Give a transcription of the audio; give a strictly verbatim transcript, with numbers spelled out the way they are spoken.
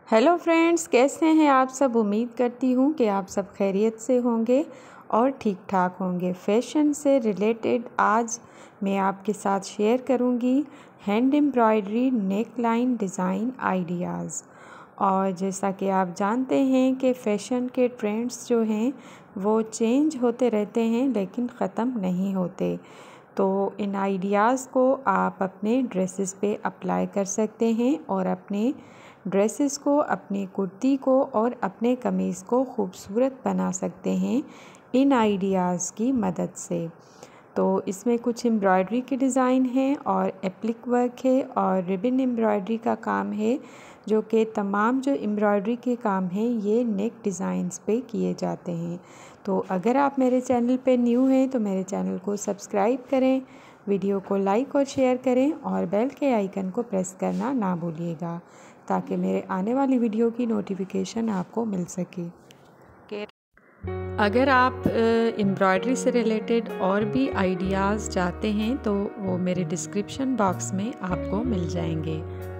Hello friends, कैसे हैं आप सब। उम्मीद करती हूँ कि आप सब खैरियत से होंगे और ठीक ठाक होंगे। फैशन से रिलेटेड आज मैं आपके साथ शेयर करूँगी hand embroidery neckline design ideas. और जैसा कि आप जानते हैं कि फ़ैशन के ट्रेंड्स जो हैं वो चेंज होते रहते हैं लेकिन ख़त्म नहीं होते। तो इन आइडियाज़ को आप अपने ड्रेसेस पे अप्लाई कर सकते हैं और अपने ड्रेसेस को, अपनी कुर्ती को और अपने कमीज़ को खूबसूरत बना सकते हैं इन आइडियाज़ की मदद से। तो इसमें कुछ एम्ब्रॉयडरी के डिज़ाइन हैं और एप्लिक वर्क है और रिबन एम्ब्रॉयडरी का काम है, जो कि तमाम जो एम्ब्रॉयडरी के काम हैं ये नेक डिज़ाइंस पे किए जाते हैं। तो अगर आप मेरे चैनल पे न्यू हैं तो मेरे चैनल को सब्सक्राइब करें, वीडियो को लाइक और शेयर करें और बेल के आइकन को प्रेस करना ना भूलिएगा ताकि मेरे आने वाली वीडियो की नोटिफिकेशन आपको मिल सके। अगर आप एम्ब्रॉयडरी से रिलेटेड और भी आइडियाज़ चाहते हैं तो वो मेरे डिस्क्रिप्शन बॉक्स में आपको मिल जाएंगे।